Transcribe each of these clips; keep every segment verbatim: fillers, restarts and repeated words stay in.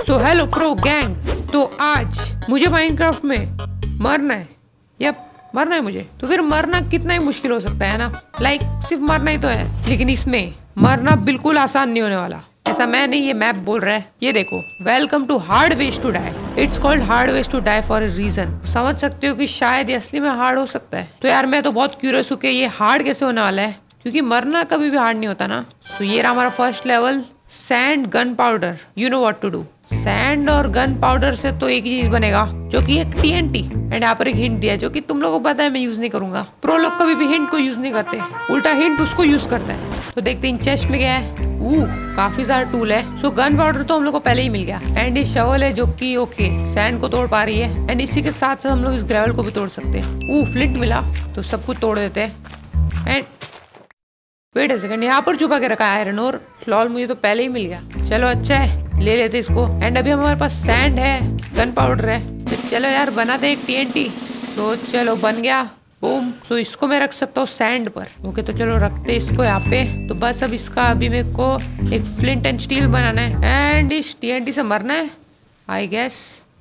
So hello pro gang, तो आज मुझे माइनक्राफ्ट में मरना है। यप, मरना है मुझे। तो फिर मरना कितना ही मुश्किल हो सकता है ना, लाइक सिर्फ मरना ही तो है। लेकिन इसमें मरना बिल्कुल आसान नहीं होने वाला। ऐसा मैं नहीं, ये मैप बोल रहा है। ये देखो, welcome to hard ways to die. It's called hard ways to die for a reason. समझ सकते हो कि शायद ये असली में हार्ड हो सकता है। तो यार मैं तो बहुत क्यूरियस हूँ कि ये हार्ड कैसे होने वाला है, क्योंकि मरना कभी भी हार्ड नहीं होता ना। तो ये रहा हमारा first level, sand gunpowder. You know what to do. Sand और गन पाउडर से तो एक ही चीज बनेगा, जो कि एक टीएनटी। एंड यहाँ पर एक हिंट दिया है, जो कि तुम लोगों को पता है मैं यूज नहीं करूंगा। प्रो लोग कभी भी हिंट को यूज नहीं करते, उल्टा हिंट उसको यूज करता है। तो देखते हैं चेस्ट में क्या है। ऊ काफी सारा टूल है। सो गन पाउडर तो हम लोग को पहले ही मिल गया। एंड ये शवल है, जो कि ओके सैंड को तोड़ पा रही है। एंड इसी के साथ साथ हम लोग इस ग्रेवल को भी तोड़ सकते हैं। ऊ फ्लिंट मिला, तो सब कुछ तोड़ देते हैं। एंड वेट अ सेकंड, यहाँ पर छुपा के रखा है आयरन और लॉल, मुझे तो पहले ही मिल गया। चलो अच्छा है, ले लेते इसको। एंड अभी हमारे पास सैंड है, गन पाउडर है, तो चलो यार बनाते एक टीएनटी। तो चलो बन गया, बूम। तो इसको मैं रख सकता हूँ सैंड पर। ओके तो चलो रखते इसको यहाँ पे। तो बस अब इसका अभी मेरे को एक फ्लिंट एंड स्टील बनाना है एंड इस टीएनटी से मरना है I guess.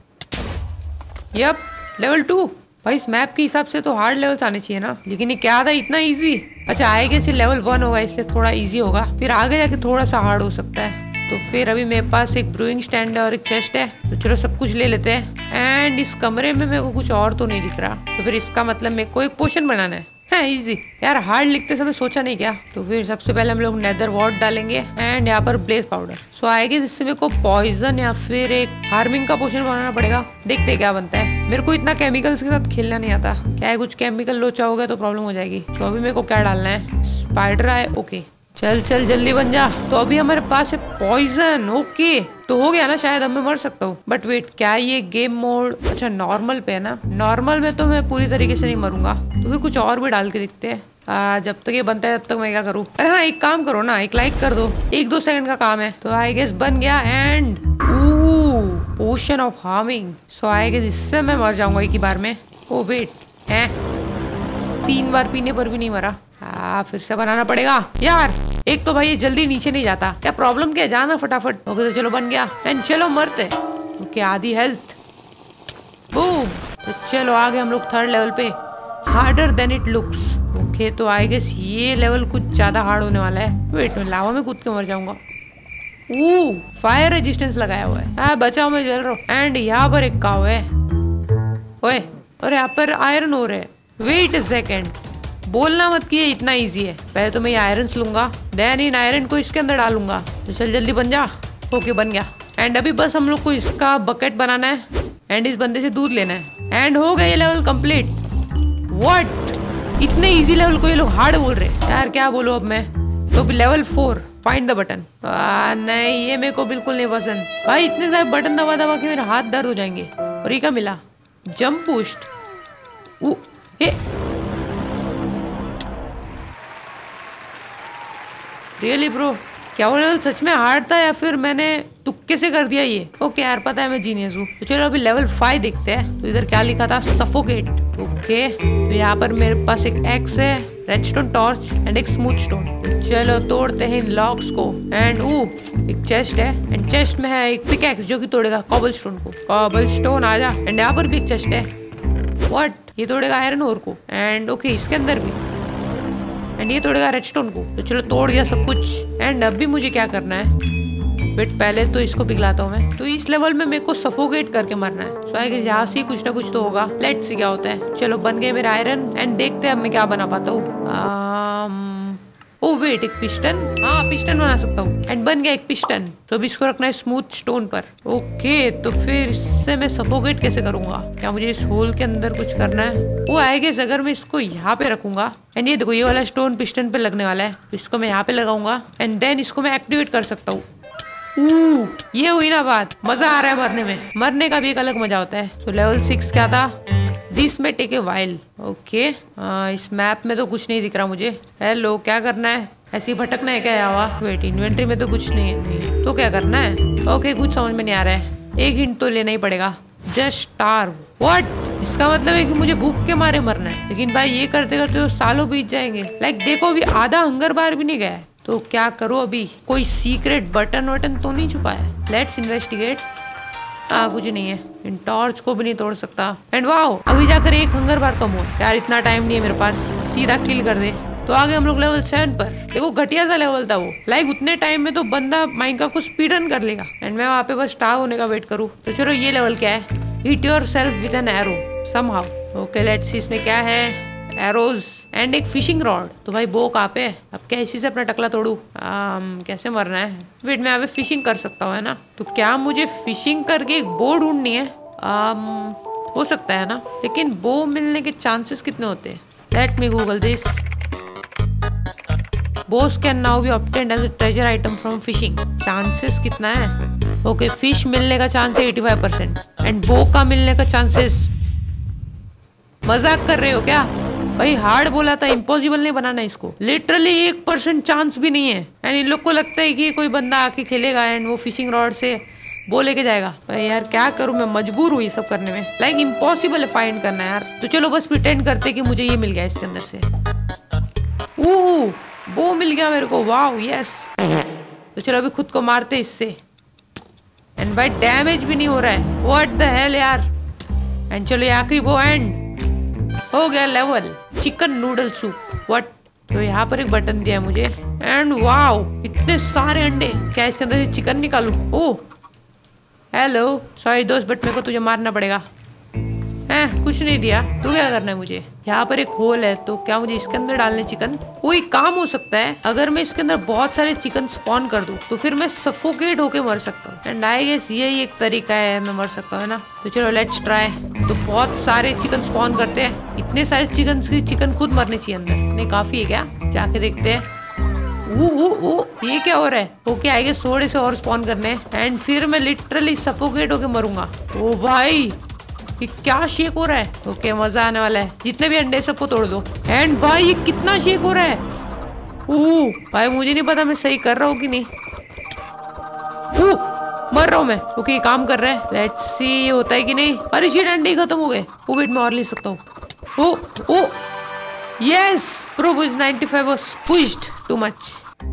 Yup, level two. भाई इस मैप के हिसाब से तो हार्ड लेवल्स आने चाहिए ना, लेकिन ये क्या था इतना इजी। अच्छा आएगा सिर्फ लेवल वन होगा, इसलिए थोड़ा इजी होगा, फिर आगे जाके थोड़ा सा हार्ड हो सकता है। तो फिर अभी मेरे पास एक ब्रूइंग स्टैंड है और एक चेस्ट है, तो चलो सब कुछ ले लेते हैं। एंड इस कमरे में मेरे को कुछ और तो नहीं दिख रहा, तो फिर इसका मतलब मेरे को एक पोशन बनाना है। है इजी यार, हार्ड लिखते समय सोचा नहीं क्या। तो फिर सबसे पहले हम लोग नेदर वॉर्ड डालेंगे एंड यहाँ पर ब्लेज पाउडर। सो आएगी जिससे मेरे को पॉइजन या फिर एक हार्मिंग का पोशन बनाना पड़ेगा। देखते क्या बनता है। मेरे को इतना केमिकल्स के साथ खेलना नहीं आता, क्या है कुछ केमिकल लोचा हो गया तो प्रॉब्लम हो जाएगी। तो अभी मेरे को क्या डालना है, स्पाइडर आए। ओके चल चल जल्दी बन जा। तो अभी हमारे पास है पॉइजन। ओके तो हो गया ना, शायद अब मैं मर सकता हूँ। बट वेट, क्या ये गेम मोड अच्छा नॉर्मल पे है ना? नॉर्मल में तो मैं पूरी तरीके से नहीं मरूंगा, तो फिर कुछ और भी डाल के दिखते हैं। आ, जब तक ये बनता है तब तक मैं क्या करूँ? अरे हाँ एक काम करो ना, एक लाइक कर दो, एक दो सेकंड का काम है। तो आई गेस बन गया and potion of harming. So I guess इससे मैं मर जाऊंगा एक ही बार में। ओ वेट है, तीन बार पीने पर भी नहीं मरा। आ, फिर से बनाना पड़ेगा यार। एक तो भाई ये जल्दी नीचे नहीं जाता, क्या प्रॉब्लम क्या है? जाना फटाफट। ओके तो चलो बन गया एंड चलो मरते। ओके आधी हेल्थ, बूम। तो चलो आगे हम लोग थर्ड लेवल पे, harder than it looks. Okay तो आई गेस ये लेवल कुछ ज्यादा हार्ड होने वाला है। वेट में लावा में कूद के मर जाऊंगा। ओ फायर रेजिस्टेंस लगाया हुआ है। हाँ बचाओ, मैं जल रहा हूँ। एंड यहाँ पर एक काव है। ओए और यहाँ पर आयरन हो रहे है। वेट अ सेकेंड, बोलना मत कि ये इतना इजी है। पहले तो मैं ये आयरन लूंगा, देन इन आयरन को इसके अंदर डालूंगा। तो चल जल्दी बन जा। ओके बन गया। एंड अभी बस हम लोग को इसका बकेट बनाना है एंड इस बंदे से दूध लेना है एंड हो गया ये लेवल कंप्लीट। व्हाट, इतने इजी लेवल को ये लोग हार्ड बोल रहे हैं यार, क्या बोलूं अब मैं। तो level four, find the button. नहीं ये मेरे को बिल्कुल नहीं पसंद भाई, इतने सारे बटन दबा दबा के मेरे हाथ दर्द हो जाएंगे। और ये क्या मिला, जंप बूस्ट। रियली ब्रो, क्या वो लेवल सच में हार्ड था या फिर मैंने तुक्के से कर दिया ये? ओके यार पता है मैं जीनियस हूँ। तो चलो अभी लेवल फाइव देखते हैं। तो इधर क्या लिखा था, सफोकेट। ओके तो यहाँ पर मेरे पास एक एक्स है, रेडस्टोन टॉर्च एंड एक स्मूथ स्टोन। चलो तोड़ते हैं इन लॉक्स को। एंड ओ एक चेस्ट है एंड चेस्ट में है एक पिकैक्स जो कि तोड़ेगा कॉबल स्टोन को। कॉबल स्टोन आ जा। एंड यहाँ पर भी एक चेस्ट है। व्हाट, ये तोड़ेगा आयरन ओर को। एंड ओके इसके अंदर भी, एंड ये तोड़ेगा रेडस्टोन को। तो चलो तोड़ दिया सब कुछ। एंड अभी मुझे क्या करना है, वेट पहले तो इसको पिघलाता हूँ मैं। तो इस लेवल में मेरे को सफोकेट करके मरना है। सो आई गेस यहाँ से ही कुछ ना कुछ तो होगा। लेट्स सी क्या होता है। चलो बन गए मेरा आयरन एंड देखते हैं अब मैं क्या बना पाता हूँ। ओ वेट, एक पिस्टन। हाँ पिस्टन बना सकता हूँ एंड बन गया एक पिस्टन। तो अभी इसको रखना है स्मूथ स्टोन पर। ओके तो फिर इससे मैं सफोकेट कैसे करूंगा? क्या मुझे इस होल के अंदर कुछ करना है? वो आएगा अगर मैं इसको यहाँ पे रखूंगा एंड ये देखो ये वाला स्टोन पिस्टन पे लगने वाला है, तो इसको मैं यहाँ पे लगाऊंगा एंड देन इसको मैं एक्टिवेट कर सकता हूँ। ये हुई ना बात, मजा आ रहा है मरने में। मरने का भी एक अलग मजा होता है। तो लेवल सिक्स क्या था, this may take a while. Okay इस मैप में तो कुछ नहीं दिख रहा मुझे। हेलो क्या करना है, ऐसे ही भटकना है क्या यहाँ? वेट इन्वेंट्री में तो कुछ नहीं है। नहीं तो क्या करना है? ओके कुछ समझ में नहीं आ रहा है, एक हिंट तो लेना ही पड़ेगा। Just starve. व्हाट, इसका मतलब है कि मुझे भूख के मारे मरना है। लेकिन भाई ये करते करते तो सालों बीत जाएंगे। लाइक देखो अभी आधा हंगर बार भी नहीं गया है। तो क्या करूँ अभी, कोई सीक्रेट बटन वटन तो नहीं छुपा है? Let's investigate. हाँ कुछ नहीं है, इन टॉर्च को भी नहीं तोड़ सकता। एंड वाओ, अभी जाकर एक हंगर बार कम हुआ। यार इतना टाइम नहीं है मेरे पास, सीधा किल कर दे। तो आगे हम लोग लेवल सेवन पर। देखो घटिया सा लेवल था वो, लाइक उतने टाइम में तो बंदा माइनक्राफ्ट को स्पीड रन कर लेगा एंड मैं वहाँ पे बस स्टार होने का वेट करूँ। तो चलो ये लेवल क्या है, hit yourself with an arrow somehow. Okay let's see इसमें क्या है, एरोज एंड एक फिशिंग रॉड। तो भाई बो कहाँ पे, अब क्या इसी से अपना टकला तोड़ू, कैसे मरना है। वेट मैं अभी फिशिंग कर सकता हूँ है ना, तो क्या मुझे फिशिंग करके एक बो ढूंढनी है। आम, हो सकता है ना, लेकिन बो मिलने के चांसेस कितने होते हैं। Let me Google this. Bows can now be obtained as a treasure item from fishing. Chances कितना है, ओके okay, फिश मिलने का चांस है पचासी परसेंट एंड बो का मिलने का चांसेस। मजाक कर रहे हो क्या भाई, हार्ड बोला था, इम्पॉसिबल नहीं बनाना इसको। लिटरली एक परसेंट चांस भी नहीं है एंड इन लोग को लगता है कि कोई बंदा आके खेलेगा एंड वो फिशिंग रॉड से वो लेके जाएगा। भाई यार क्या करूं, मैं मजबूर हुई सब करने में, लाइक इम्पॉसिबल है फाइंड करना यार। तो चलो बस प्रिटेंड करते कि मुझे ये मिल गया इसके अंदर से। ओह वो मिल गया मेरे को, वाओ यस। तो चलो अभी खुद को मारते इससे एंड भाई डैमेज भी नहीं हो रहा है, व्हाट द हेल यार। एंड चलो ये आखिरी वो एंड हो गया level, chicken noodle soup. What, तो यहाँ पर एक बटन दिया है मुझे एंड वाओ इतने सारे अंडे। क्या इसके अंदर से चिकन निकालूं। ओह हेलो सॉरी दोस्त, बट मेरे को तुझे मारना पड़ेगा। हैं कुछ नहीं दिया, तो क्या करना है मुझे। यहाँ पर एक होल है, तो क्या मुझे इसके अंदर डालने चिकन। कोई काम हो सकता है अगर मैं इसके अंदर बहुत सारे चिकन स्पॉन कर दूं, तो फिर मैं सफोकेट होके मर सकता हूँ एंड आई गेस यही एक तरीका है मैं मर सकता हूँ है ना। तो चलो लेट्स ट्राई। तो बहुत सारे चिकन स्पॉन करते हैं, इतने सारे चिकन चिकन खुद मरने चाहिए अंदर। नहीं काफी है क्या, जाके देखते हैं। वो वो वो ये क्या हो रहा है। ओके आई गेस थोड़े से और स्पॉन करने हैं एंड फिर मैं लिटरली सफोकेट होके मरूंगा। ओ भाई ये क्या शेक हो रहा है। ओके मजा आने वाला है, जितने भी अंडे सबको तोड़ दो। एंड भाई ये कितना शेक हो रहा है। ओह भाई मुझे नहीं पता मैं सही कर रहा हूँ कि नहीं। ओह मर रहा हूँ मैं। ओके ये काम कर रहा है, लेट्स सी ये होता है कि नहीं। अरे शिट अंडे खत्म हो गए। ओ वेट मैं और ले सकता हूँ। Oh oh yes pro ninety five was pushed too much.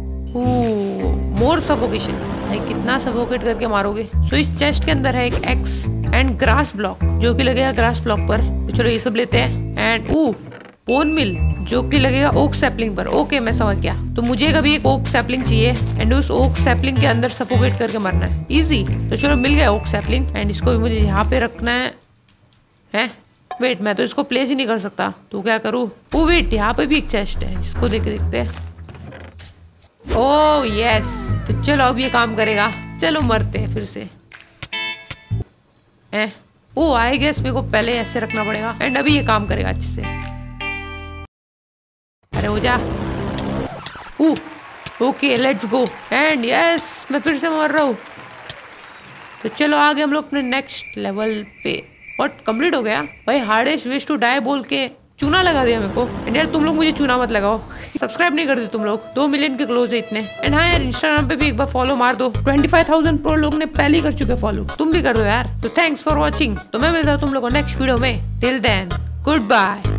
More suffocation. भाई कितना सफोकेट करके मारोगे। सो इस चेस्ट के अंदर है एक एक्स एंड ग्रास ब्लॉक जो कि लगेगा ग्रास ब्लॉक पर। तो चलो ये सब लेते हैं एंड ओ बोन मिल जो कि लगेगा ओक सैपलिंग पर। ओके मैं समझ गया। तो मुझे कभी एक ओक सैपलिंग चाहिए एंड उस ओक सैपलिंग के अंदर सफोकेट करके मरना है, इजी। तो चलो मिल गया ओक सैपलिंग एंड इसको भी मुझे यहाँ पे रखना है। हैं वेट मैं तो इसको प्लेस ही नहीं कर सकता, तो क्या करूँ। ओ वेट यहाँ पे भी एक चेस्ट है, इसको देख के देखते हैं। ओह यस, तो चलो अब ये काम करेगा। चलो मरते हैं फिर से। ए, ओ आई गेस मेरे को पहले ऐसे रखना पड़ेगा एंड अभी ये काम करेगा अच्छे से। अरे हो जा। Okay let's go and yes मैं फिर से मर रहा हूँ। तो चलो आगे हम लोग अपने नेक्स्ट लेवल पे। और कंप्लीट हो गया भाई। हार्डेस्ट वेज टू डाई बोल के चूना लगा दिया मेरे को। एंड यार तुम लोग मुझे चूना मत लगाओ। सब्सक्राइब नहीं करते तुम लोग, दो मिलियन के क्लोज है इतने। एंड हाँ यार इंस्टाग्राम पे भी एक बार फॉलो मार दो। पच्चीस हज़ार प्रो लोग ने पहले ही कर चुके फॉलो, तुम भी कर दो यार। तो थैंक्स फॉर वॉचिंग। तो मैं मिलता हूँ तुम लोग को नेक्स्ट वीडियो में। Till then good bye.